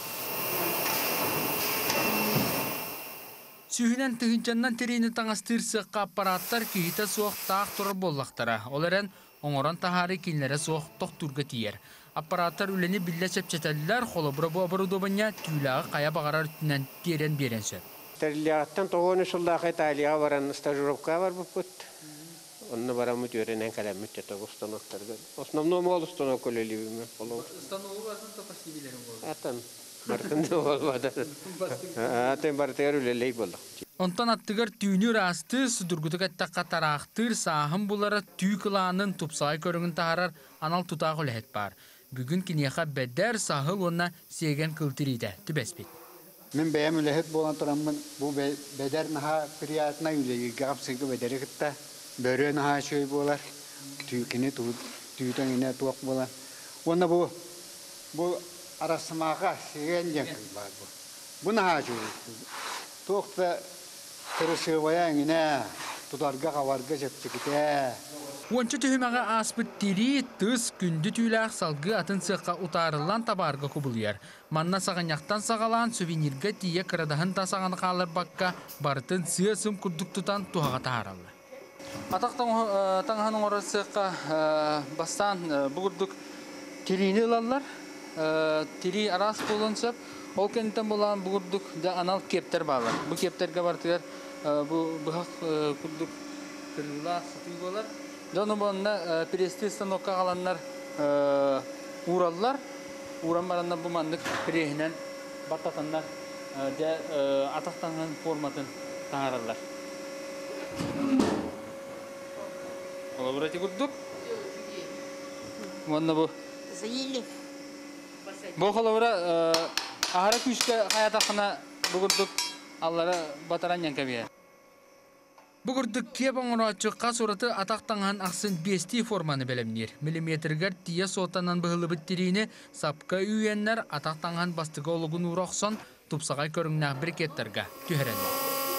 Сүйінен түгінчаннан терейні таңастыр сыққа аппараттар кейті соқ тақ тұры боллақтара. Оларен оңыран тахары кейінлері соқ тоқтурға тиер. Аппараттар үлені білі сәпчетәлілер қолы бұры бұл обырудобыня түйіліға қая бағарар үтінен терен берен сөп. Тәріліғаттан 9 жылдағы Италияға баран стажировка бар бұппыт. Онны барамы түренен кәлеммет етті ұстанықтарға. Основном ол ұстанық өлелі Ondan attıgar tüynü rastı, sudurgutuk ettaqqa taraqtır, sahım bulara tüy kılanın tupsay körüngün taharar anal tutaq ölehet bar. Bugün kiniyaqa bedder sahıl ona segen kıltırıydı, tübespit. Men bəyəm ölehet bolan turamın bu bedder naha priyatına üleyi, gapsıgı bederi kıtta, börü naha şöy bolar, tüykini tüyden yine tuaq bolan. Onda bu arasmağa segen yakın var bu. Bu naha şöy. Tuaqda kırışıvaya yine tutarga qavarga çepçikite. Onçu tühüməğə aspıt diri, tız, gündü tüyləq salgı atın sıqqa utarılan tabarga kubuluyar. Manna sağanyaqtan sağalan süvinirgə diye kıradahın da sağanı qalır bakka barıtın sığısım kurduk tutan tuhağa taharallı. Ataqtanğanın orası sıqqa bastan buğurduk tirini ılallar. Tiri aras bolun söp. Ol keninden bolan buğurduk da anal kepter bağlar. Bu kepterge bartıgar bu bıhaq kurduk kırıla sıtıyı bolar. Donu bonna presti stanokka qalanlar uğrallar. Uğran baranda bu mandık pirehinen batatanlar da ataqtanğan formatın tahararlar. Ola burati kurduk. Bonna bu. Zayili. Bu xolabura ahara küçke hayataqına bu kurduk. Allara bataran yankabiya. Bugürdük kep oңыраçы qasuratı ataqtanğan aqsın besti formanı belemnir. Milimetrger tiye sotanan bıhılı bittirini sapka üyenler ataqtanğan bastıga olugun uroqson tupsagay körüngna biriketlerge tüherenler.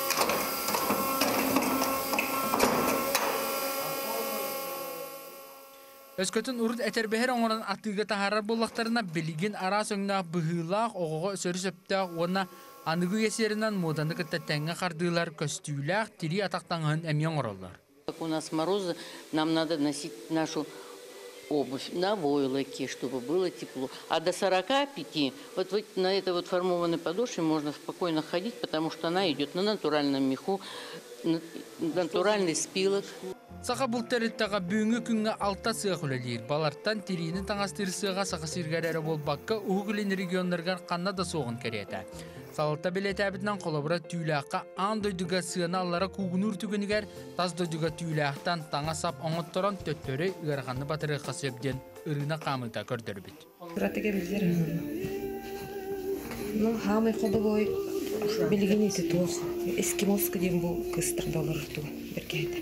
Özkötün urut eterbeher oңыран atıga taharar bollaqtarına biligin ara söngna bıhılaq oğuğa ösörü söptaq ona Anıgı eserinden modanı kıttatenga qardılar köstüylaq tiri ataqtanğan emyon orollar. У нас морозы, нам надо носить нашу обувь на войлоке, чтобы было тепло. А до 45 вот на этой вот формованной подошве можно спокойно ходить, потому что она идет на натуральном меху, натуральный спилок. Saqa бұл тәріттаға бүйінгі күнгі алта сыға үлелер. Баларттан тирinin таңастыр сыға сақа сиргәрері бол баққа ұғылын регионларған қанна да соғын кәреті. Салта білет әбітінен қолабыра түйләққа ан дойдыға сығына аллара куғыныр түгінігер, таз дойдыға түйләқтан таңа сап оңыттыран төттөрі ұғарғаны батыры қасөбден ұрына қамыта көрдір біт. Құратыға білдер. Хамай қолы бой білген есі тоқ. Эскимоска дем бұл кыстыр долар тұу. Берке әді.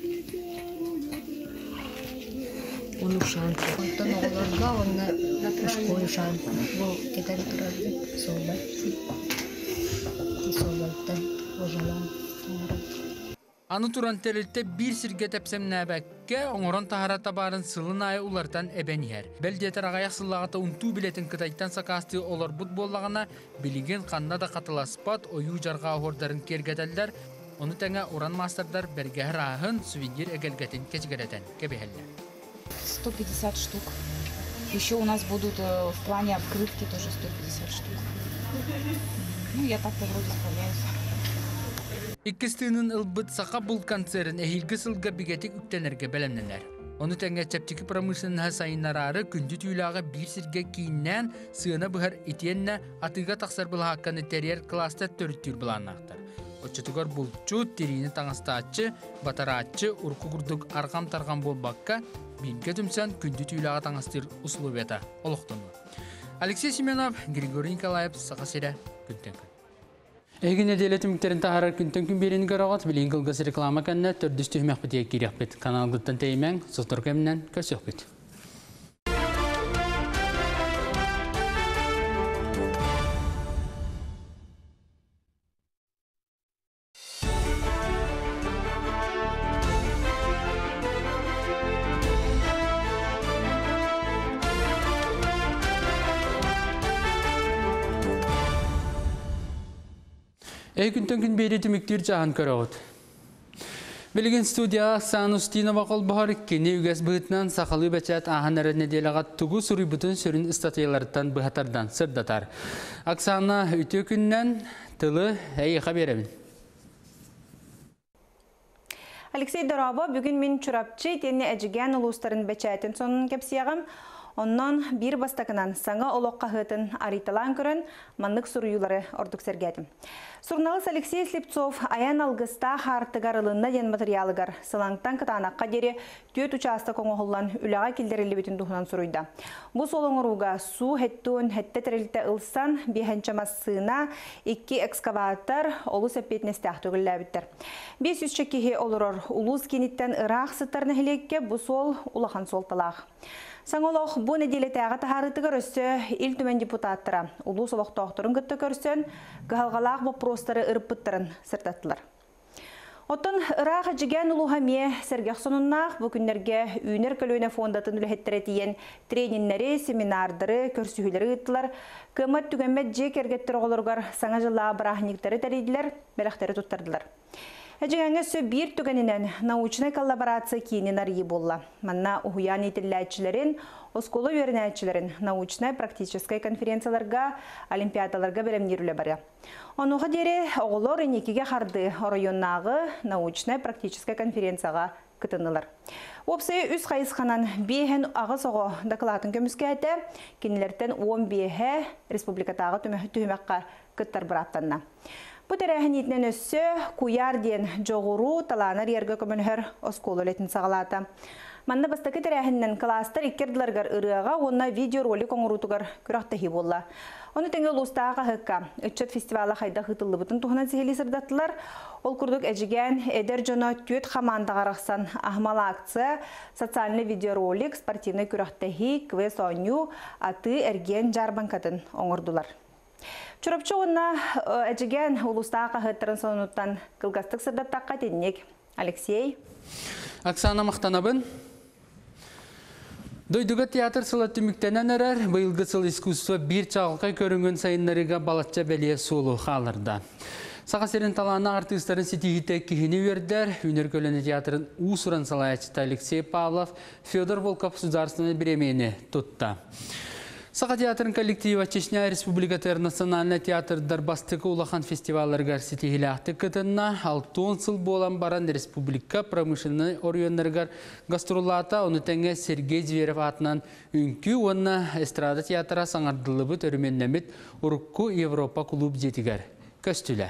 Оны ұшан. Онтан оғыларға оны ұшқой ұшан. Бұл кетер тұрады. Солбай. Солбайттан ожалан. Аны туран тәрілтті бір сірге тәпсем нәбәкке оңыран тахара табарын сылын айы улардан әбән ер. Бәлдетер ағаяқ сыллағата ұнту білетін кытайттан сақасты олар бұд боллағына білеген қанна да қатыласпат ойу жарға ордарын кергетелдер. Оны тәңе уран мастердар бәргәр ағын сувенир әгелгетін кечгеретін кебехеллер. 150 штук. Еще у нас будут в плане открытки тоже 150 штук. Ну, я так-то вроде справляюсь. İkkistinin ılbıt saqa bul kanserin ehilgi sılga bigetik üktенерге belемнелер. Onu tenge çepçiki pramышсынha sayınlararı kündü tüylağı bir sirge kiyinnen sığına bıhar itienne atıga taqsar bil haqqanı teriyer klasta törüttür bilanaqtar. Oçutugar bulçu tirini tangastağıtçı, bataratçı, urku kurduk arqam tarqam bol bakka bilge tümsen kündü tüylağı tangastır uslubeta oluqtunu. Alexey Semenov, Grigoriy Nikolayev, Saqa Sera, Güntenkan. Эгин эделетимиктерин тахарар күнтөн күн берин көрөгөт билин кылгыс реклама канна төрдүстү хмякпытия кирякпет каналгыттан теймен сотор кемнен көсөкпет. Күнтөн күн береті мүктір жағын көріғыд. Білген студия Оксана Устинова қолбағар кені үгәс бұғытынан сақалы бәчәт ағын әрі неделіға тұғы сұры бұтын сүрін статиялардан бұғатардан сырдатар. Оксана өте күннен тылы әйіға беремін. Алексей Доробо бүгін мен чурапчы тені әжіген ұлыстарын бәчәтін сонын кепсияғым. Оннан бір бастақынан саңа олыққа ғытын ариталан көрін маннық сұруюлары ордық сәргәдім. Сурналыс Алексей Слепцов аян алғыста хартығар ылынна ден материалығар сылаңтан кытанаққа дере төт участа коңоғылан үліға келдерілі бетін дұғынан сұруйда. Бұл солың ұруға су хеттуын хетті тірілті ылсан бейхенчамасына 2 экскаватор олу сәппетінесті ақтығылы әбіттір. 500 чекеге олырыр ұлыз кенеттен ұрақ сыттарны хелекке бұл сол ұлақан сол талақ. Саңолық бұл неделетәға тахарытығыр өсі ил түмен депутаттыра. Улус олық тоқтырын күтті көрсен, ғалғалақ вопростары ұрыппыттырын сыртаттылар. Оттын ұрақ әжіген ұлуға ме сәргеқ соныннақ бұл күндерге үйнер көлөйіне фондатын үліхеттірі тиен трениннері, семинардары, көрсігілері ұттылар. Көмір түгенмет жек әргеттір оғылырғар саңа жылға бірахниктері тәрейділер, бәріқтері тұттардылар. Әжігәңі сө бір түгенінен научный коллаборация кейінен арғы болла. Манна ұхуян етілләтшілерін, осколы өрінәтшілерін научной-практическай конференцияларға, олимпиадаларға бәрімнерілі бары. Онуға дере оғылыр енекеге қарды районнағы научной-практическай конференцияға күтінілер. Опсы үз қайысқанан бейхен ағыз оғы докладын көміске әті, кенелерден 10 бейхе республикатағы түхімәққа күттір біраттанна. Бұл тәрәхін етінен өссі куяр ден жоғыру таланар ергі көмінхер оскол өлетін сағалаты. Манна бастақы тәрәхіннен кластар иккерділергар ұрыға, онна видеоролик оңырутығар күрақтахи болла. Оны тәңгі ұлыстаға қыққа, үтчет фестивалы қайда қытылы бұтын тұғынан сихели сырдаттылар. Ол күрдік әжіген әдер жоны түйет қамандыға рақсан ахмала акция, социальный видеоролик, спортивный күрақтахи, квест оңю, аты әрген жарбанкатын оңырдылар. Чурапчы онна әжіген ұлыстаға қыттырын сонуттан қылғастық сырдаттаққа теннек. Алексей. Оксана мақтанабын. Дойдуға театр сылатты мүктенен әрәр, бұйылғы сыл искусство бір чағылқай көрінген сайынларыға балатча бәлие солу қалырда. Саға серін таланы артыстарын сетихите кихini вердер, Үнер көліні театрын ұсыран салаячыта Алексей Павлов Федор Волков государственной премияны тұтта. Саға театрын коллектива Чечня Республика национальный театр Дарбастықы улахан фестивалларғар сетихилақты кытынна 6 сыл болан баран республика промышленный орионларғар гастролата оны тәңе Сергей Зверев атынан үнкі онна эстрада театра саңардылыбы төріменнемет Урукку Европа клуб жетігер көстілер.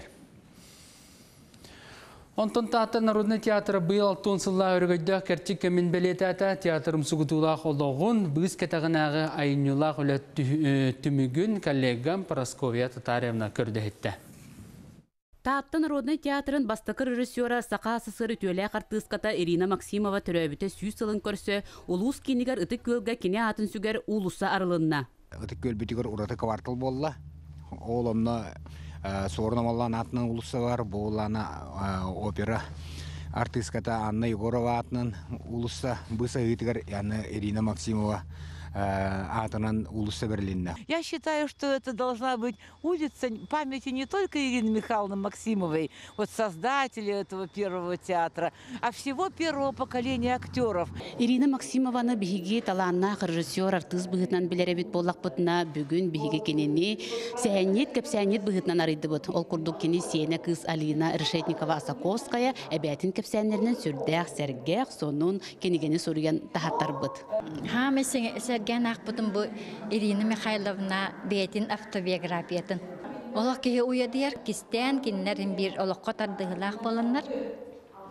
Онтон Театр Народный театры был 6 сылла өргөйді кәртік кәмін бәлетәті театрым сұғытулақ олығын бұғыз кәтіғінағы айынылақ өлі түмігін коллегам Парасковия Татаревна көрді етті. Театр Народный театрын бастықыр режиссера Сақа сысыры төлі қартысқата Ирина Максимова түрәбіті сүйіс сылын көрсі, ұлыс кенігер үтік көлгі кене атын сүгер ұлыса арылынна. Үтік көлбітігер ұраты квартал болла. Олымна Сорнамаллан атынан улысы бар, болана опера артистката Анна Егорова атынан улысы быса үйтігер Ирина Максимова атынан улысы Берлинна. Я считаю, что это должна быть улица памяти не только Ирины Михайловны Максимовой, вот создателя этого первого театра, а всего первого поколения актеров. Ирина Максимованы биһиги таланна режиссер артист быһытнан билеребит боллак бутна бүгүн биһиги кенени сәнет кепсәнет быһытнан арыйды бут. Ол курдук кени сене кыз Алина Решетникова Асаковская әбәтин кепсәннәрнән сүрдәк сәргәк сонун кенигени сурган тахаттар бут. Һәм сәргән акбытын бу Ирина Михайловна бәтин автобиографиятын. Олак ке уядыр кистән киннәрен бир олакка тардыгылак боланнар.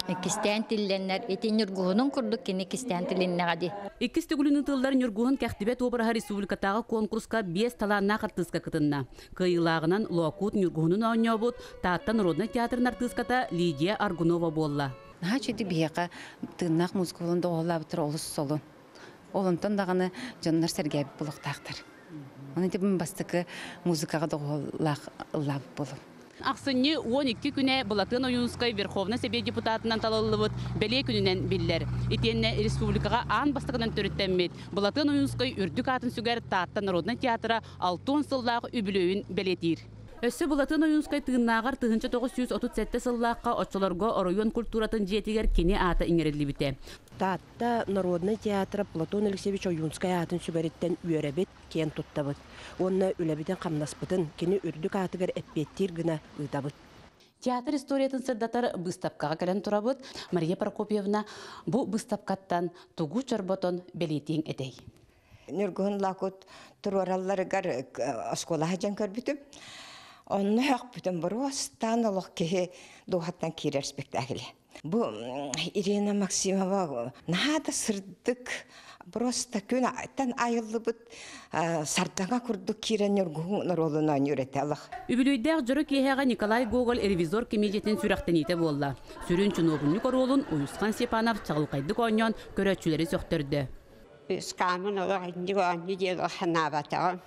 кистен тилленнер этин юргуһунун курдук кини кистен тилленнегади. Иккис төгүлүнүн тылларын юргуһун кәхтибет обраха республикатагы конкурска 5 талаанна картыска кытынна. Кыйлагынан Лоакут юргуһунун оññообут Тааттан Народный театрын артыската Лидия Аргунова болла. Хачыды бияка тыннак музыка болонда олабытыр олус солу. Олонтон даганы жоннар сергеп булуктактар. Аны деп бастыкы музыкага да олап болу. Ақсынны 12 күне Булатын Оюнскай Верховный Совет депутатынан талалылыбыт беле күнінен биллер. Итенне республикаға ан бастығынан төріттенмет. Булатын Оюнскай үрдік атын сүгер Тааттан Народный театра 6 сыллағы үбілөйін белетир. Өссі Булатын Оюнскай тыгыннағар 1937 сыллаққа очыларға оройон культуратын жетігер кені аты иңерелі біте. Таатта Народный театра Платон Алексеевич Оюнскай атын сүгереттен үйеребет кен туттабыт. Онна үләбитен қамнаспытын, кені үрдік атығыр әппеттер гына ұйтабыт. Театр историятын сырдатар бұстапқаға кәлін тұрабыт. Мария Прокопьевна бұ бұстапқаттан тұғу чарботон белетең әдей. Нүргіғын лақыт тұрараларығар оскола хажан көрбітіп. Онны хақ бүтін бұру остан олық кеге доғаттан керер спектаклі. Бұ Ирина Максимова нағада сырдық просто күн аттан айылы бұд сартаңа күрдік керен үргіғын ролынан үйреті алық. Үбілүйдәқ жүрі кейхеға Николай Гоголь ревизор кемежетін сүрақтеніте болла. Сүрін чынуғынны королын Уюсқан Сепанов чағылқайдық ойнан көрәтшілері сөқтірді. Үскамын олық үндігі өңі дел ұқынабатағын.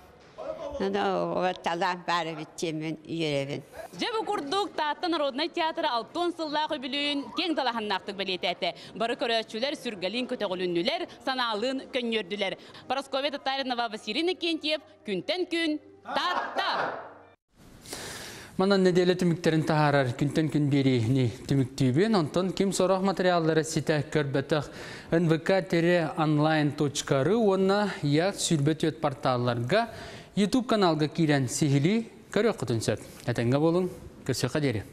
Талан бәрі біттемін үйеревін. Жебі күрдік Тааттан Народный театры 6 сыллағы білуін кең талаханнақтық білетәті. Бары көрәтшілер сүргалин көтеғіліннілер, саналын көннерділер. Парасковия Татаринова, Василина Кентьев, күнтен күн, Таатта! Манан неделе түміктерін тағарар күнтен күн берейіні түміктүйбен, онтон кем сорақ материаллары сетәк көрбәтіқ nvk-online.ru онна яқ сүрбет өт порталларға YouTube каналға кирен сихили көрі құтынсет. Әтенге болың, көсі қадері.